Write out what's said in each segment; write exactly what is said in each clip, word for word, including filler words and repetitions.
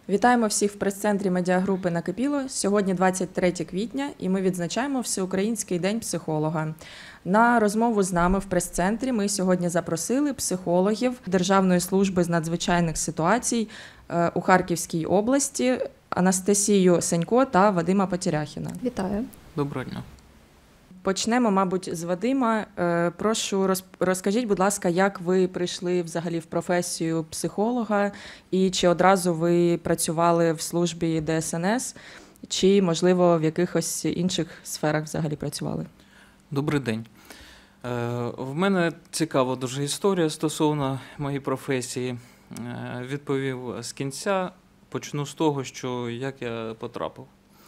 Вітаємо всіх в прес-центрі медіагрупи «Накипіло». Сьогодні двадцять третє квітня, і ми відзначаємо Всеукраїнський день психолога. На розмову з нами в прес-центрі ми сьогодні запросили психологів Державної служби з надзвичайних ситуацій у Харківській області Анастасію Сенько та Вадима Потіряхіна. Вітаю. Доброго дня. Почнемо, мабуть, з Вадима. Прошу, розкажіть, будь ласка, як ви прийшли взагалі в професію психолога і чи одразу ви працювали в службі Де Ес Ен Ес, чи, можливо, в якихось інших сферах взагалі працювали? Добрий день. В мене цікава дуже історія стосовно моєї професії. Відповів з кінця. Почну з того, що як я потрапив.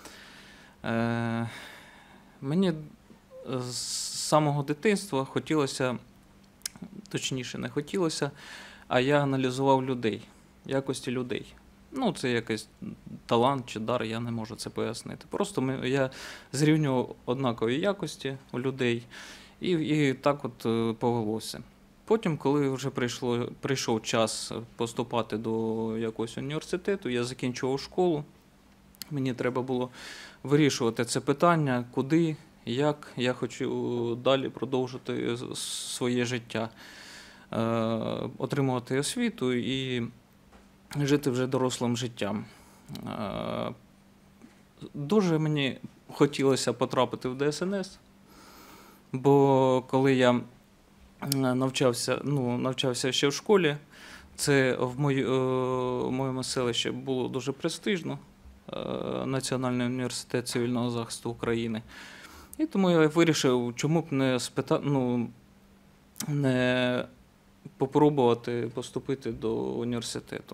Мені з самого дитинства хотілося, точніше не хотілося, а я аналізував людей, якості людей. Ну, це якийсь талант чи дар, я не можу це пояснити. Просто ми, я зрівнював однакові якості у людей і, і так от повелося. Потім, коли вже прийшло, прийшов час поступати до якогось університету, я закінчував школу, мені треба було вирішувати це питання, куди, як я хочу далі продовжити своє життя, отримувати освіту і жити вже дорослим життям. Дуже мені хотілося потрапити в Де Ес Ен Ес, бо коли я навчався, ну, навчався ще в школі, це в, мої, в моєму селищі було дуже престижно, Національний університет цивільного захисту України. І тому я вирішив, чому б не спита... ну, не попробувати поступити до університету.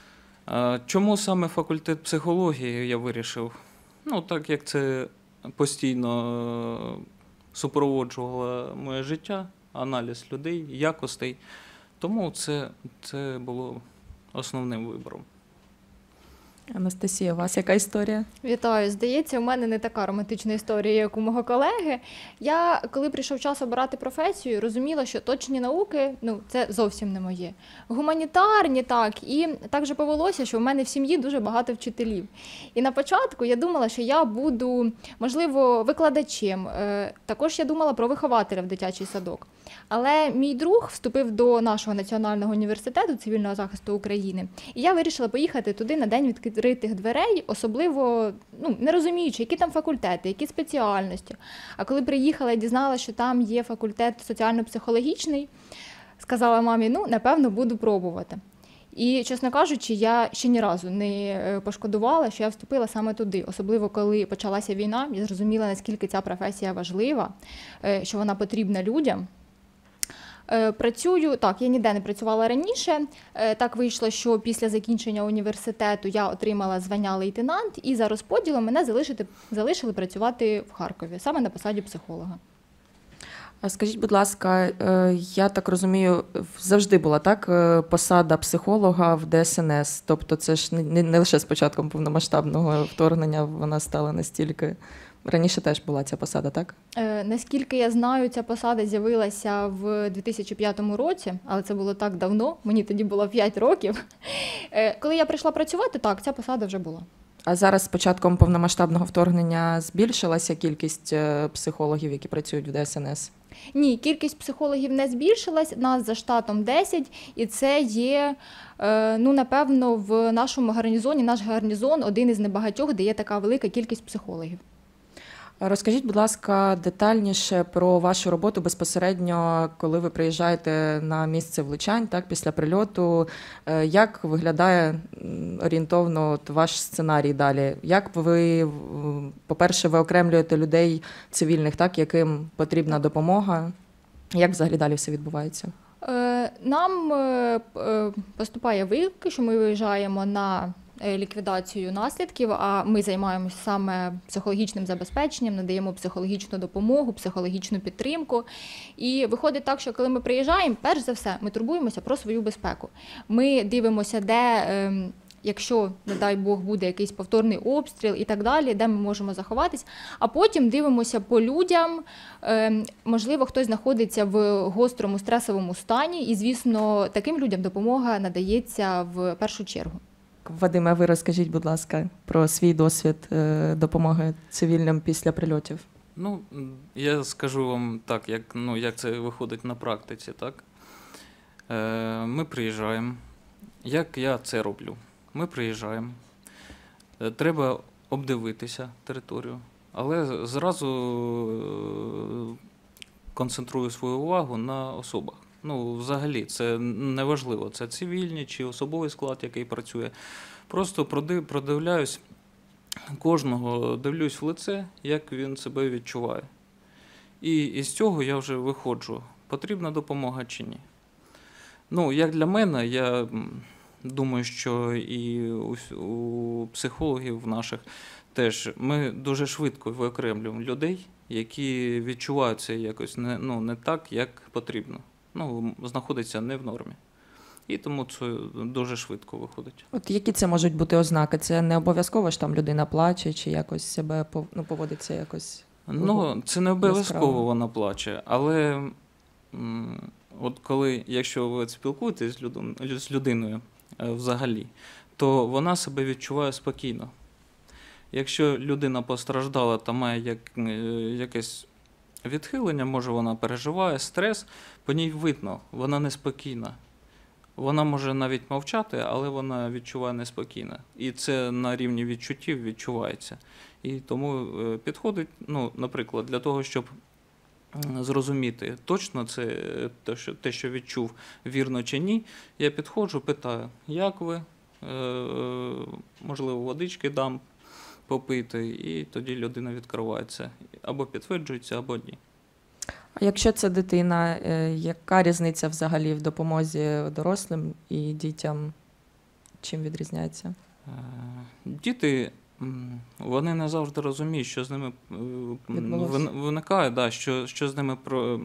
Чому саме факультет психології я вирішив? Ну, так як це постійно супроводжувало моє життя, аналіз людей, якостей, тому це, це було основним вибором. Анастасія, у вас яка історія? Вітаю. Здається, у мене не така романтична історія, як у мого колеги. Я, коли прийшов час обирати професію, розуміла, що точні науки, ну, це зовсім не моє. Гуманітарні, так. І так же повелося, що в мене в сім'ї дуже багато вчителів. І на початку я думала, що я буду, можливо, викладачем. Також я думала про вихователя в дитячий садок. Але мій друг вступив до нашого Національного університету цивільного захисту України, і я вирішила поїхати туди на день відкритих дверей, особливо, ну, не розуміючи, які там факультети, які спеціальності. А коли приїхала і дізналася, що там є факультет соціально-психологічний, сказала мамі, ну, напевно, буду пробувати. І, чесно кажучи, я ще ні разу не пошкодувала, що я вступила саме туди. Особливо, коли почалася війна, я зрозуміла, наскільки ця професія важлива, що вона потрібна людям. Працюю, так, я ніде не працювала раніше, так вийшло, що після закінчення університету я отримала звання лейтенант, і за розподілом мене залишили, залишили працювати в Харкові, саме на посаді психолога. А скажіть, будь ласка, я так розумію, завжди була так посада психолога в Де Ес Ен Ес, тобто це ж не, не лише з початком повномасштабного вторгнення вона стала настільки... Раніше теж була ця посада, так? Е, наскільки я знаю, ця посада з'явилася в дві тисячі п'ятому році, але це було так давно, мені тоді було п'ять років. Е, коли я прийшла працювати, так, ця посада вже була. А зараз з початком повномасштабного вторгнення збільшилася кількість психологів, які працюють в Де Ес Ен Ес? Ні, кількість психологів не збільшилась, нас за штатом десять, і це є, е, ну, напевно, в нашому гарнізоні, наш гарнізон один із небагатьох, де є така велика кількість психологів. Розкажіть, будь ласка, детальніше про вашу роботу безпосередньо, коли ви приїжджаєте на місце влучань, так, після прильоту. Як виглядає орієнтовно от ваш сценарій далі? Як ви, по-перше, ви окремлюєте людей цивільних, так, яким потрібна допомога? Як взагалі далі все відбувається? Нам поступає виклик, що ми виїжджаємо на ліквідацію наслідків, а ми займаємося саме психологічним забезпеченням, надаємо психологічну допомогу, психологічну підтримку. І виходить так, що коли ми приїжджаємо, перш за все, ми турбуємося про свою безпеку. Ми дивимося, де, якщо, не дай Бог, буде якийсь повторний обстріл і так далі, де ми можемо заховатись, а потім дивимося по людям, можливо, хтось знаходиться в гострому стресовому стані, і, звісно, таким людям допомога надається в першу чергу. Вадиме, ви розкажіть, будь ласка, про свій досвід е, допомоги цивільним після прильотів. Ну, я скажу вам так, як, ну, як це виходить на практиці, так? Е, ми приїжджаємо. Як я це роблю? Ми приїжджаємо. Е, треба обдивитися територію, але зразу е, концентрую свою увагу на особах. Ну, взагалі, це не важливо, це цивільні чи особовий склад, який працює. Просто продивляюсь кожного, дивлюсь в лице, як він себе відчуває. І із цього я вже виходжу, потрібна допомога чи ні. Ну, як для мене, я думаю, що і у, у психологів наших теж ми дуже швидко виокремлюємо людей, які відчувають це якось не, ну, не так, як потрібно. Ну, знаходиться не в нормі. І тому це дуже швидко виходить. От які це можуть бути ознаки? Це не обов'язково ж там людина плаче чи якось себе ну, поводиться якось? Ну, це не обов'язково вона плаче, але м, от коли, якщо ви спілкуєтесь з, людин, з людиною е, взагалі, то вона себе відчуває спокійно. Якщо людина постраждала та має як, е, якесь відхилення, може вона переживає, стрес, по ній видно, вона неспокійна. Вона може навіть мовчати, але вона відчуває неспокійно. І це на рівні відчуттів відчувається. І тому підходить, ну, наприклад, для того, щоб зрозуміти, точно це те, що, те, що відчув, вірно чи ні, я підходжу, питаю, як ви, можливо, водички дам попити, і тоді людина відкривається. Або підтверджується, або ні. А якщо це дитина, яка різниця взагалі в допомозі дорослим і дітям? Чим відрізняється? Діти, вони не завжди розуміють, що з ними Відбулося. виникає, да, що, що з ними,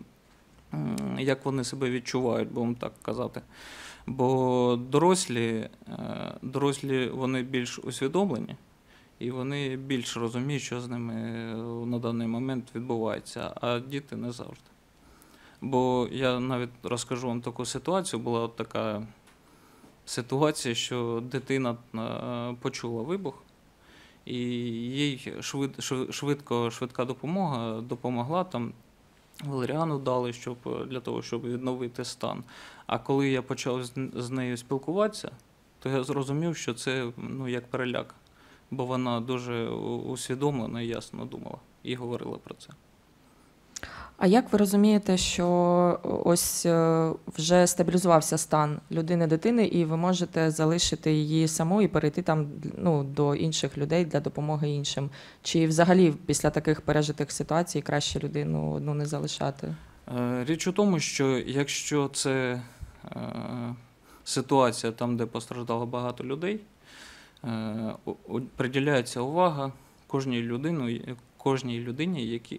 як вони себе відчувають, будемо так казати. Бо дорослі, дорослі вони більш усвідомлені, і вони більше розуміють, що з ними на даний момент відбувається, а діти не завжди. Бо я навіть розкажу вам таку ситуацію, була от така ситуація, що дитина почула вибух, і їй швид, швидко, швидка допомога допомогла, там валеріану дали, щоб, для того, щоб відновити стан. А коли я почав з, з нею спілкуватися, то я зрозумів, що це, ну, як переляк. Бо вона дуже усвідомлено і ясно думала і говорила про це. А як ви розумієте, що ось вже стабілізувався стан людини-дитини, і ви можете залишити її саму і перейти там, ну, до інших людей для допомоги іншим? Чи взагалі після таких пережитих ситуацій краще людину одну не залишати? Річ у тому, що якщо це е, ситуація там, де постраждало багато людей, приділяється увага кожній людині, кожній людині, які,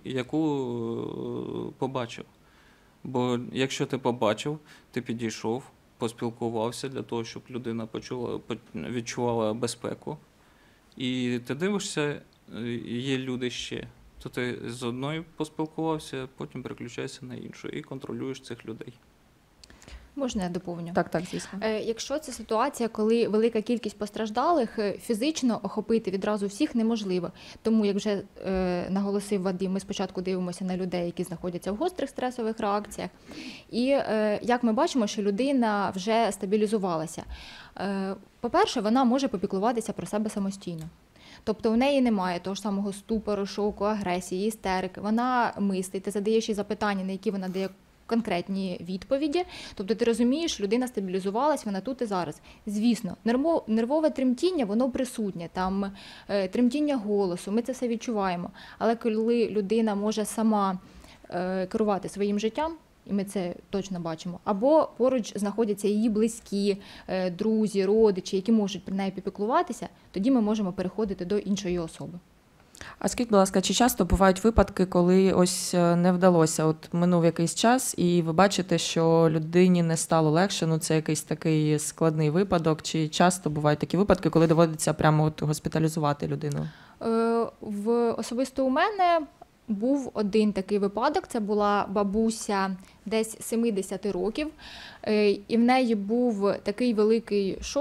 яку побачив. Бо якщо ти побачив, ти підійшов, поспілкувався для того, щоб людина почула, відчувала безпеку. І ти дивишся, є люди ще. То ти з одною поспілкувався, потім переключаєшся на іншу і контролюєш цих людей. Можна я доповню? Так, так, звісно. Е, якщо це ситуація, коли велика кількість постраждалих, фізично охопити відразу всіх неможливо. Тому, як вже е, наголосив Вадим, ми спочатку дивимося на людей, які знаходяться в гострих стресових реакціях. І е, як ми бачимо, що людина вже стабілізувалася. Е, по-перше, вона може попіклуватися про себе самостійно. Тобто в неї немає того ж самого ступору, шоку, агресії, істерики. Вона мислить, ти задаєш їй запитання, на які вона дає конкретні відповіді. Тобто ти розумієш, людина стабілізувалась, вона тут і зараз. Звісно, нервове тремтіння, воно присутнє, там е, тремтіння голосу, ми це все відчуваємо. Але коли людина може сама е, керувати своїм життям, і ми це точно бачимо, або поруч знаходяться її близькі, е, друзі, родичі, які можуть про неї попіклуватися, тоді ми можемо переходити до іншої особи. А скажіть, будь ласка, чи часто бувають випадки, коли ось не вдалося, от минув якийсь час, і ви бачите, що людині не стало легше, ну це якийсь такий складний випадок, чи часто бувають такі випадки, коли доводиться прямо от госпіталізувати людину? Е, в особисто у мене був один такий випадок, це була бабуся десь сімдесят років, е, і в неї був такий великий шок,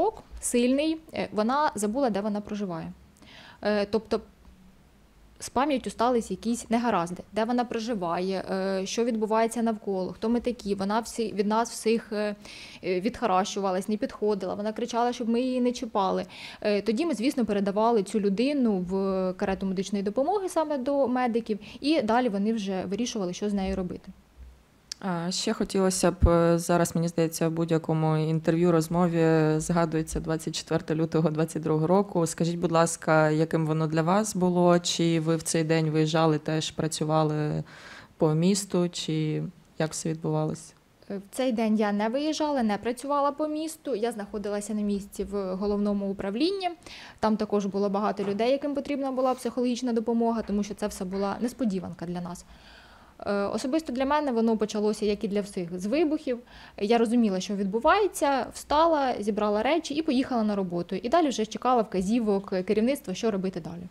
сильний, е, вона забула, де вона проживає. Е, Тобто з пам'яттю стались якісь негаразди, де вона проживає, е, що відбувається навколо, хто ми такі. Вона всі, від нас всіх е, е, відхаращувалась, не підходила, вона кричала, щоб ми її не чіпали. Е, Тоді ми, звісно, передавали цю людину в карету медичної допомоги саме до медиків, і далі вони вже вирішували, що з нею робити. А ще хотілося б е, зараз, мені здається, в будь-якому інтерв'ю, розмові згадується двадцять четвертого лютого двадцять другого року. Скажіть, будь ласка, яким воно для вас було? Чи ви в цей день виїжджали, теж працювали по місту, чи як все відбувалося? В цей день я не виїжджала, не працювала по місту. Я знаходилася на місці в головному управлінні. Там також було багато людей, яким потрібна була психологічна допомога, тому що це все була несподіванка для нас. Е, Особисто для мене воно почалося, як і для всіх, з вибухів. Я розуміла, що відбувається, встала, зібрала речі і поїхала на роботу. І далі вже чекала вказівок керівництва, що робити далі.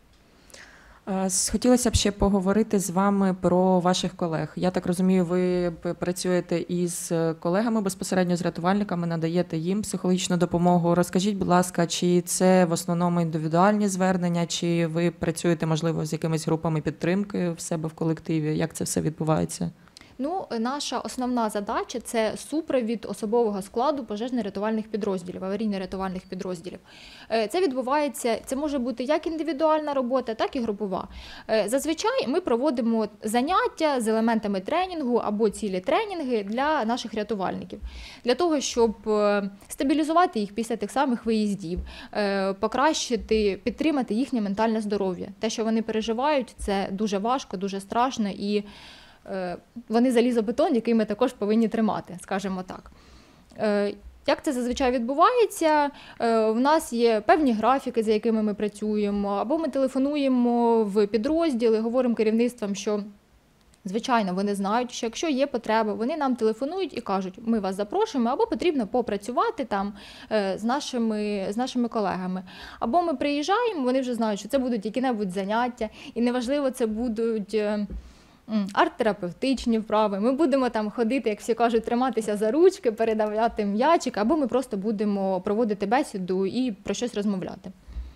Е, Хотілося б ще поговорити з вами про ваших колег. Я так розумію, ви п- працюєте із колегами безпосередньо з рятувальниками, надаєте їм психологічну допомогу. Розкажіть, будь ласка, чи це в основному індивідуальні звернення, чи ви працюєте, можливо, з якимись групами підтримки в себе в колективі? Як це все відбувається? Ну, наша основна задача – це супровід особового складу пожежно-рятувальних підрозділів, аварійно-рятувальних підрозділів. Е, Це відбувається, це може бути як індивідуальна робота, так і групова. Е, Зазвичай ми проводимо заняття з елементами тренінгу або цілі тренінги для наших рятувальників. Для того, щоб е, стабілізувати їх після тих самих виїздів, е, покращити, підтримати їхнє ментальне здоров'я. Те, що вони переживають, це дуже важко, дуже страшно і Е, вони залізобетон, який ми також повинні тримати, скажімо так. Е, Як це зазвичай відбувається? Е, В нас є певні графіки, за якими ми працюємо, або ми телефонуємо в підрозділи, говоримо керівництвам, що, звичайно, вони знають, що якщо є потреба, вони нам телефонують і кажуть, ми вас запрошуємо, або потрібно попрацювати там е, з нашими, з нашими колегами. Або ми приїжджаємо, вони вже знають, що це будуть які-небудь заняття, і неважливо, це будуть е, м, арт-терапевтичні вправи. Ми будемо там ходити, як всі кажуть, триматися за ручки, передавати м'ячик, або ми просто будемо проводити бесіду і про щось розмовляти.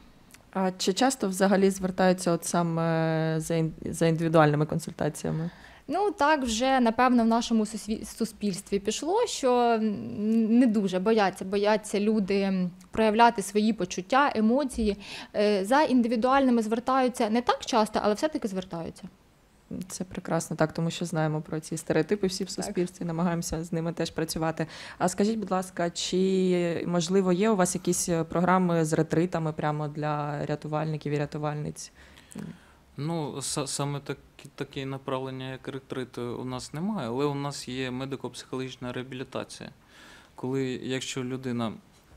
А чи часто взагалі звертаються от саме за ін- за індивідуальними консультаціями? Ну, так вже, напевно, в нашому сусві- суспільстві пішло, що м, не дуже бояться, бояться люди проявляти свої почуття, емоції. Е, За індивідуальними звертаються не так часто, але все-таки звертаються. Це прекрасно, так, тому що знаємо про ці стереотипи всі в Так. суспільстві, намагаємося з ними теж працювати. А скажіть, будь ласка, чи, можливо, є у вас якісь програми з ретритами прямо для рятувальників і рятувальниць? Ну, са- саме такі, такі направлення, як ретрит, у нас немає, але у нас є медико-психологічна реабілітація. Коли, якщо людина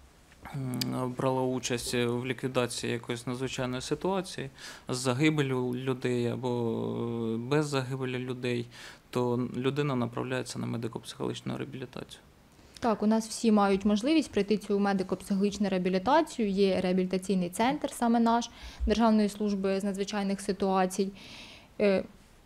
м, брала участь в ліквідації якоїсь надзвичайної ситуації з загибелю людей або без загибелі людей, то людина направляється на медико-психологічну реабілітацію. Так, у нас всі мають можливість пройти цю медико-психологічну реабілітацію. Є реабілітаційний центр, саме наш, Державної служби з надзвичайних ситуацій. Е,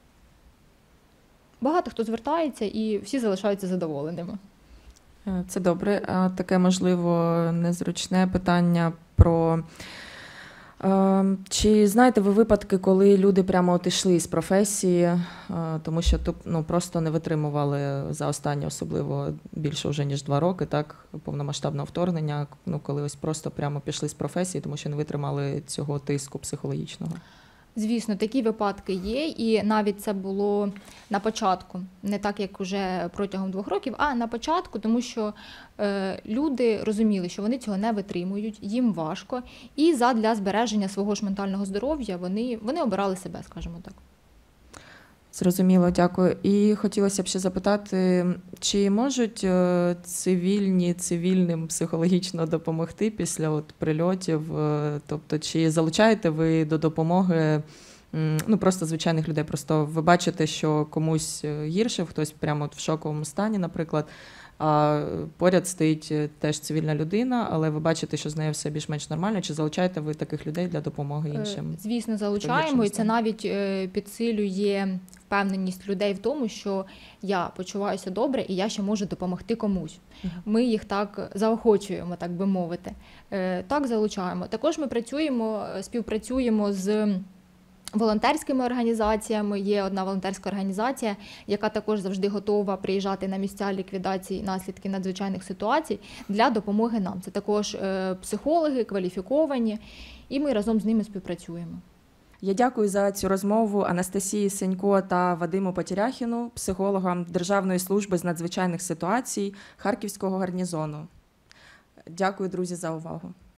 Багато хто звертається і всі залишаються задоволеними. Е, Це добре. А таке, можливо, незручне питання про... Е, Чи знаєте ви випадки, коли люди прямо от ішли з професії, е, тому що туп- ну, просто не витримували за останні, особливо більше вже ніж два роки, так, повномасштабного вторгнення, ну, коли ось просто прямо пішли з професії, тому що не витримали цього тиску психологічного? Звісно, такі випадки є, і навіть це було на початку, не так, як уже протягом двох років, а на початку, тому що е, люди розуміли, що вони цього не витримують, їм важко, і задля збереження свого ж ментального здоров'я вони, вони обирали себе, скажімо так. Зрозуміло, дякую. І хотілося б ще запитати, чи можуть е, цивільні цивільним психологічно допомогти після от прильотів? Е, Тобто, чи залучаєте ви до допомоги м, ну, просто звичайних людей? Просто ви бачите, що комусь гірше, хтось прямо от в шоковому стані, наприклад, а поряд стоїть теж цивільна людина, але ви бачите, що з нею все більш-менш нормально. Чи залучаєте ви таких людей для допомоги іншим? Е, Звісно, залучаємо, і це навіть е, підсилює впевненість людей в тому, що я почуваюся добре і я ще можу допомогти комусь. Ми їх так заохочуємо, так би мовити. Е, Так, залучаємо. Також ми працюємо, співпрацюємо з волонтерськими організаціями. Є одна волонтерська організація, яка також завжди готова приїжджати на місця ліквідації наслідків надзвичайних ситуацій для допомоги нам. Це також е, психологи, кваліфіковані, і ми разом з ними співпрацюємо. Я дякую за цю розмову Анастасії Сенько та Вадиму Потіряхіну, психологам Державної служби з надзвичайних ситуацій Харківського гарнізону. Дякую, друзі, за увагу.